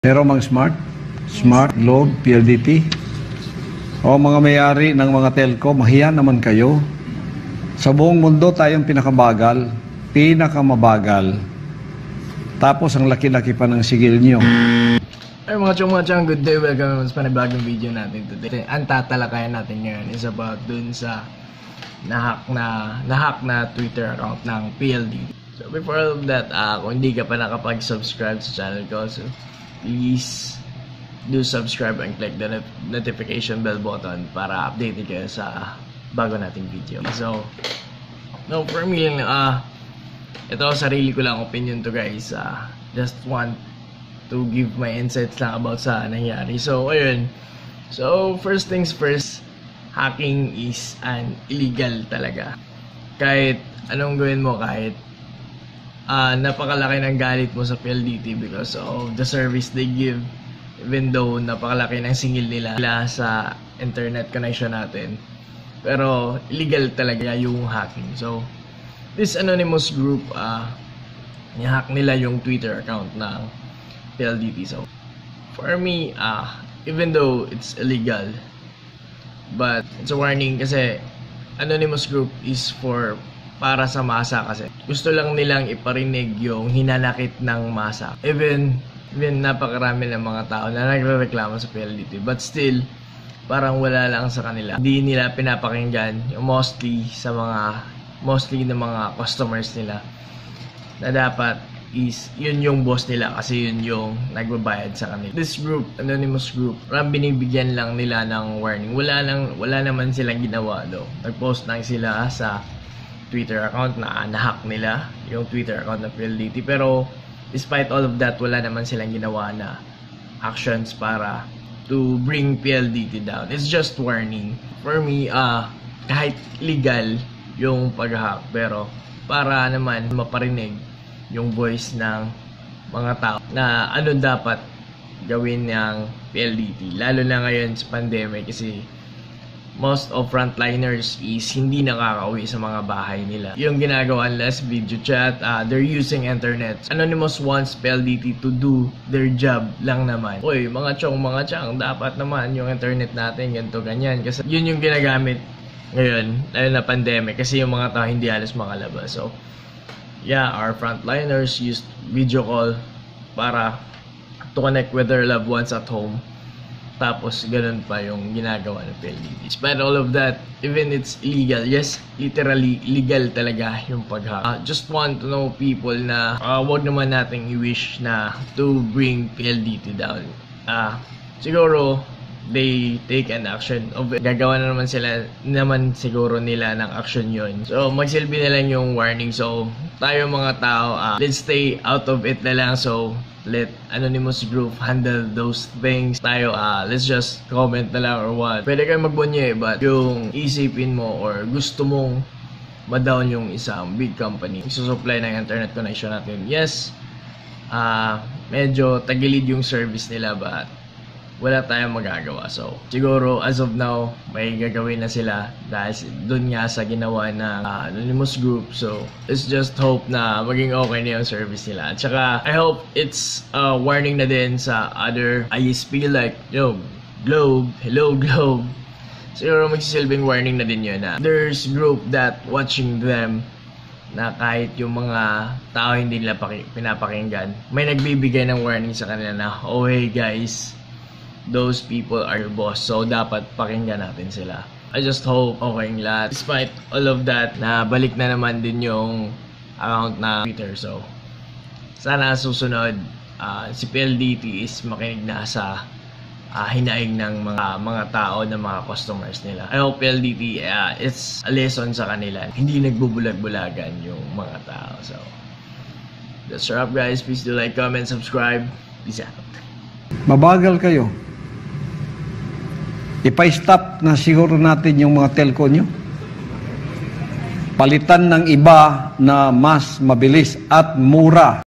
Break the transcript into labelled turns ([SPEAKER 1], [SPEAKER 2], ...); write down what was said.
[SPEAKER 1] Meron mang Smart, Globe, PLDT. O mga may-ari ng mga telco, mahiya naman kayo. Sa buong mundo tayong pinakamabagal. Tapos ang laki-laki pa ng sigil nyo.
[SPEAKER 2] Ay mga chong, good day, welcome naman sa panibagong video natin today. Ang tatalakayan natin ngayon is about dun sa nahack na Twitter account ng PLDT. So before all of that, kung hindi ka pa nakapag-subscribe sa channel ko, so please do subscribe and click the notification bell button para updated kayo sa bago nating video. So, no, for me, ito sarili ko lang opinion to guys. Just want to give my insights lang about sa nangyari. So, ayun. So, first things first, hacking is illegal talaga. Kahit anong gawin mo, kahit napakalaki ng galit mo sa PLDT because of the service they give, even though napakalaki ng singil nila sa internet connection natin, pero illegal talaga yung hacking. So this anonymous group, ni-hack nila yung Twitter account ng PLDT. So for me, even though it's illegal, but it's a warning kasi anonymous group is para sa masa, kasi gusto lang nilang iparinig yung hinanakit ng masa. Even napakarami ng mga tao na nagrereklamo sa PLDT, but still parang wala lang sa kanila. Hindi nila pinapakinggan yung mostly ng mga customers nila na dapat is yun yung boss nila kasi yun yung nagbabayad sa kanila. This group, anonymous group, parang binibigyan lang nila ng warning. Wala naman silang ginawa do. Nag-post lang sila sa Twitter account na nahack nila yung Twitter account ng PLDT, pero despite all of that, wala naman silang ginawa na actions para to bring PLDT down. It's just warning. For me, kahit legal yung pag-hack, pero para naman maparinig yung voice ng mga tao na ano dapat gawin ng PLDT. Lalo na ngayon sa pandemic kasi most of frontliners is hindi nakakauwi sa mga bahay nila. Yung ginagawa nila sa video chat, they're using internet. Anonymous wants PLDT to do their job lang naman. Oy, mga chong, dapat naman yung internet natin ganito ganyan. Kasi yun yung ginagamit ngayon, lalo na pandemic, kasi yung mga tao hindi halos makalabas. So, yeah, our frontliners used video call para to connect with their loved ones at home. Tapos, ganun pa yung ginagawa ng PLDT. Despite all of that, even it's illegal, yes, literally illegal talaga yung pag-hack. Just want to know people na wag naman nating i-wish na to bring PLDT down. Siguro, they take an action of it. Gagawa na naman siguro nila ng action yun. So, magsilbi na lang yung warning. So, tayo mga tao, let's stay out of it na lang. So, let anonymous group handle those things. Tayo, let's just comment na lang or what. Pwede kayo magbunye, but yung isipin mo or gusto mong ma-down yung isang big company, isusupply ng internet connection natin. Yes, medyo tagilid yung service nila, but wala tayong magagawa. So, siguro as of now, may gagawin na sila dahil dun nga sa ginawa ng anonymous group. So, let's just hope na maging okay na yung service nila. At saka, I hope it's warning na din sa other ISP like, Globe, hello Globe. Siguro magsisilbing warning na din yun na there's group that watching them na kahit yung mga tao hindi nila pinapakinggan, may nagbibigay ng warning sa kanila na, oh hey guys, those people are your boss, so dapat pakinggan natin sila. I just hope okay yung lahat. Despite all of that, na balik na naman din yung account na Twitter. So, sana susunod, si PLDT is makinig na sa hinaing ng mga tao, ng mga customers nila. I hope PLDT, it's a lesson sa kanila. Hindi nagbubulag-bulagan yung mga tao. So, that's a wrap guys. Please do like, comment, subscribe. Peace out.
[SPEAKER 1] Mabagal kayo. Ipa-stop na siguro natin yung mga telco nyo. Palitan ng iba na mas mabilis at mura.